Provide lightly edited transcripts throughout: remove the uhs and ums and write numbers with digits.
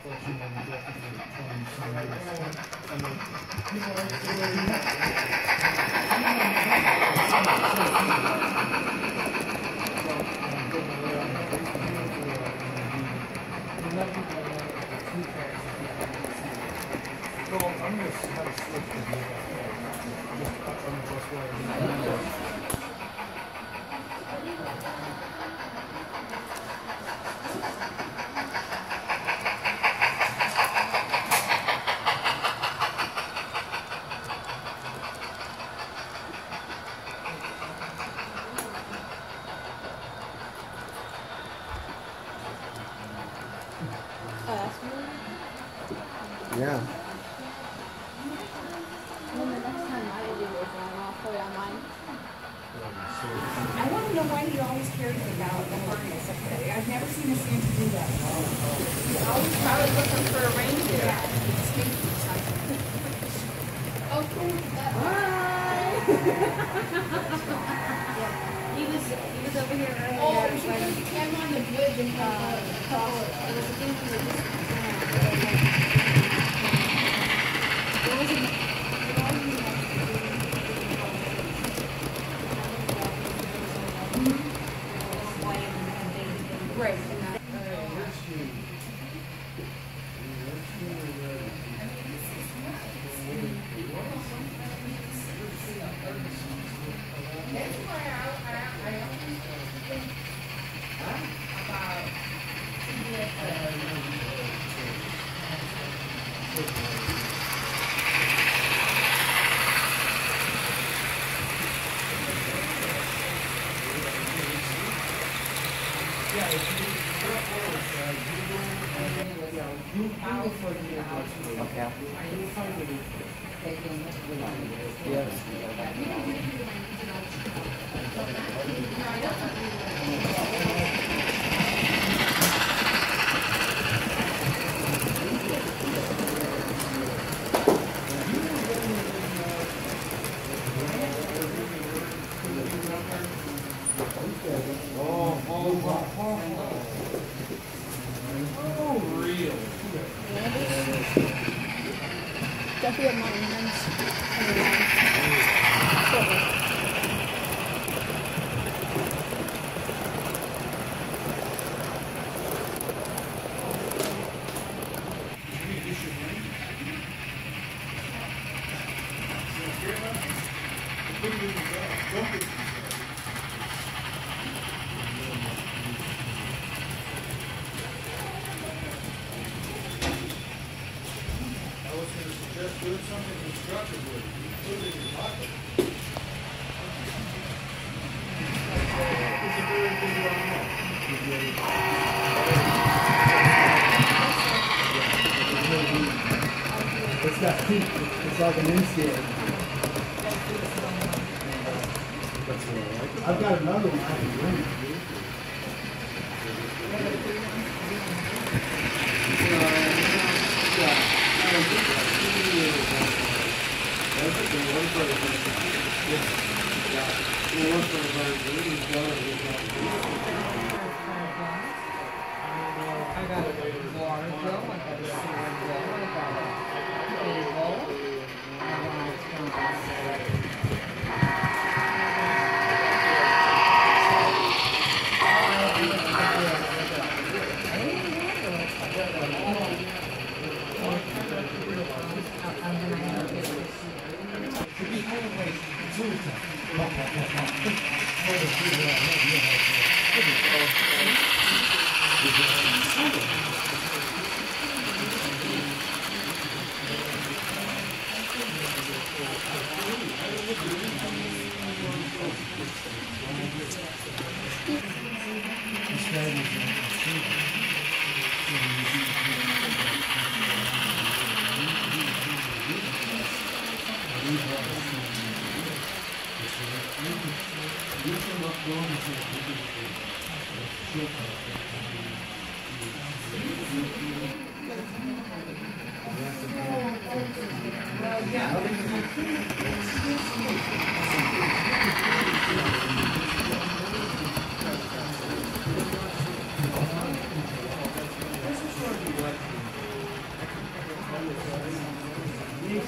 Yeah. I want to know why he always cares about the harness. I've never seen a Santa do that. He's always probably looking for a reindeer. Yeah. Oh, cool. Hi. He was over here earlier. Oh, we should came on the bridge and cross. It was a thing he was just Right. Definitely monuments. It's got teeth. It's like an instance. I've got another one I can bring. I got a water bill, I got a sewer bill, I got a cable,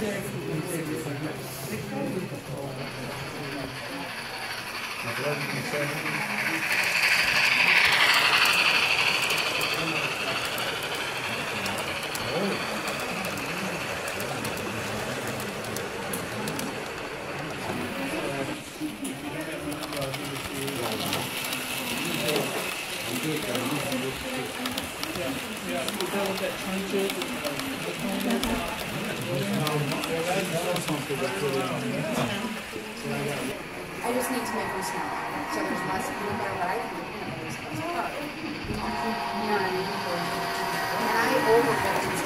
I just need to make them smaller, so there's less peanut butter, but I can do peanut butter as part. You know what I mean? And I overlooked it.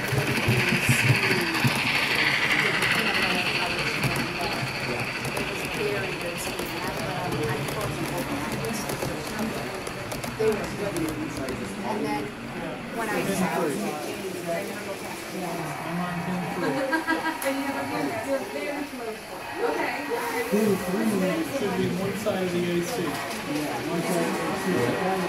Very, very sweet. And I froze them over. They were good. And then when I was out, I never go past the and you never hear that. You're very close. Okay. Should be one side of the AC. One side of the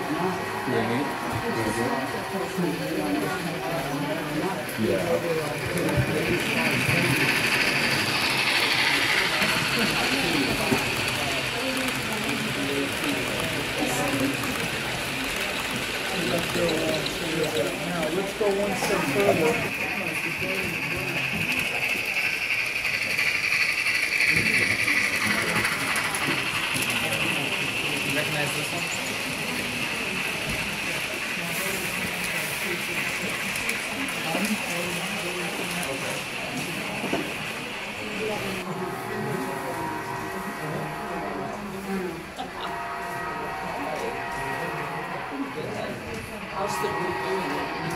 Now let's go one step further. Recognize this one? How's the group doing?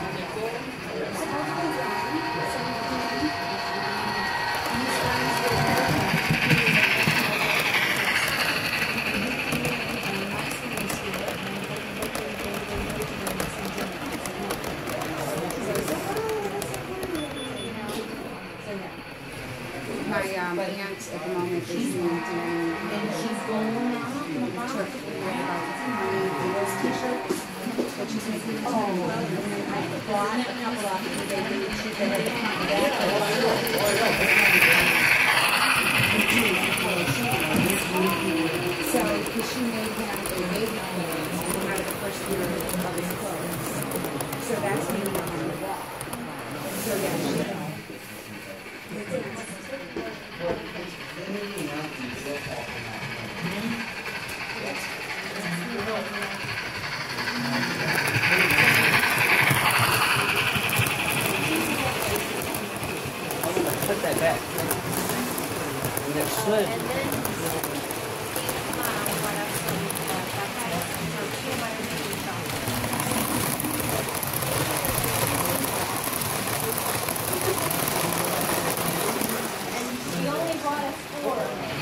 My aunt at the moment is doing t-shirts, but she's making and then I bought a couple of them. They really cheap and they come back. So, because she made him a baby clothes out of the first year of his clothes. So that's me on the wall. So yeah, Put that back. And it should. She only bought us 4.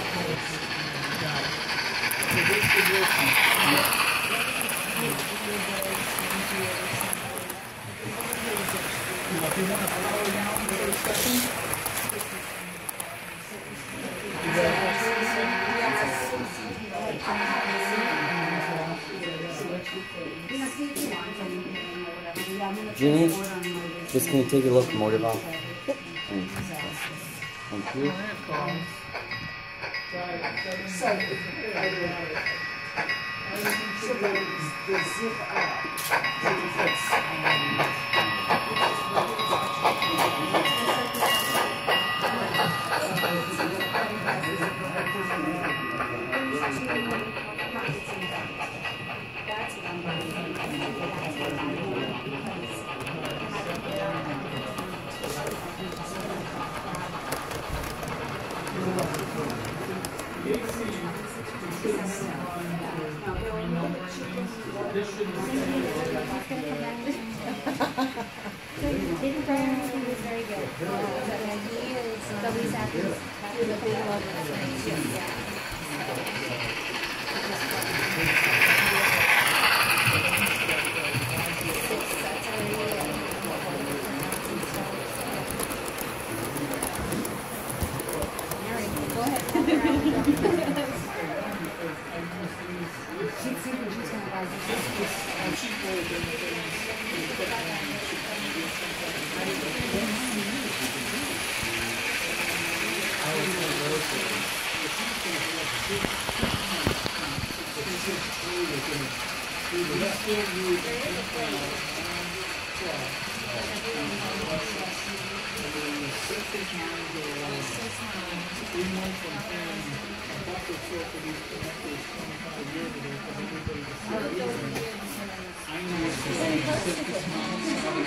If you want to follow down for a second. Jeannie, just can you take a locomotive off? Thank you. Didn't Brian think he was very good? Yeah, he is. So he's happy with the big logo. Go ahead. There is a place. We went from paying a buck or so for these connectors 25 years ago for everybody to see it. I know it's the same. 6 months,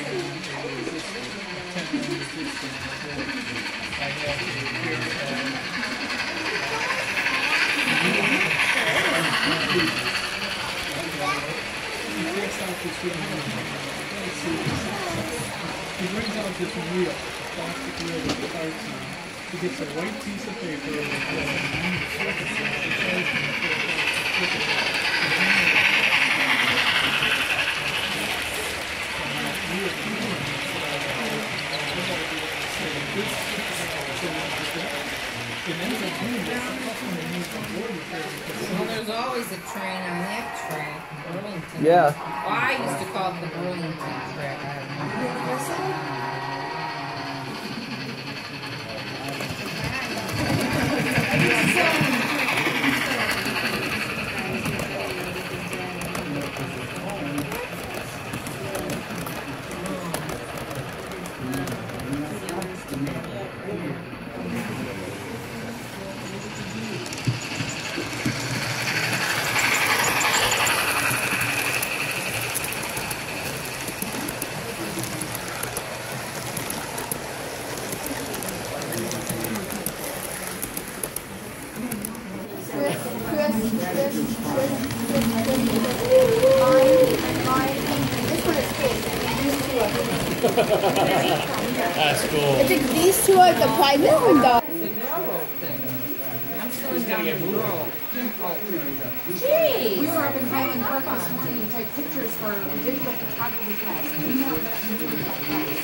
10 resistance. I have to hear he takes out this he brings out this wheel, plastic wheel with the parts on. He gets a white piece of paper and Well, there's always a train on that track, Burlington. Yeah. Well, I used to call it the Burlington track. I remember. That's cool. I think these two are the private or the... It's a railroad thing. I'm still down the road. We were up in Highland Park this morning to take pictures for digital photography class. You know that we did that class.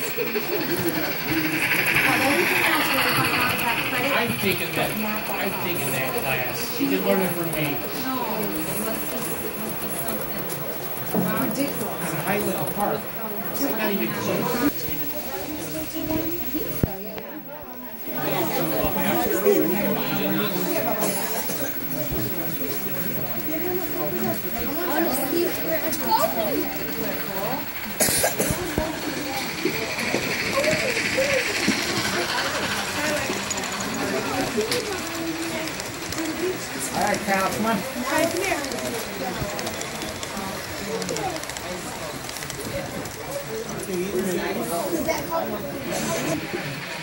But everything else we were finding out about credit. I've taken that class. She did learn it from me. No, it must be something ridiculous. Highland Park. It's not even close. I want to see where it's going. All right, Cal, come on. Come here. Is that called?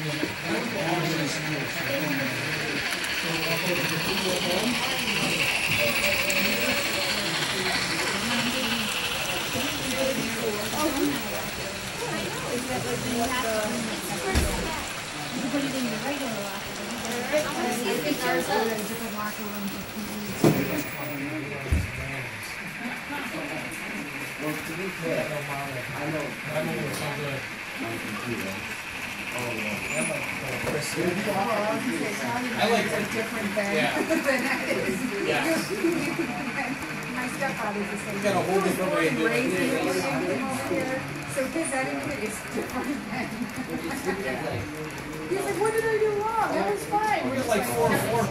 I like it. Different than Yeah. Yes. my stepfather's the same. Got a whole different way of doing Raised it. me when I came over here, so his etiquette is different than. He's like, what did I do wrong? That was fine. We're like 4 to 4.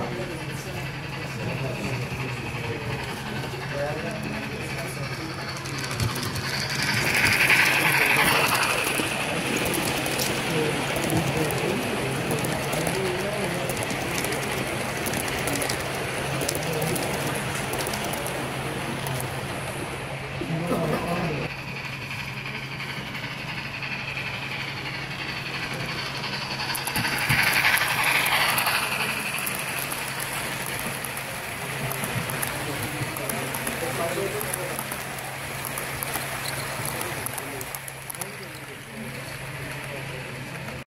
Thank you.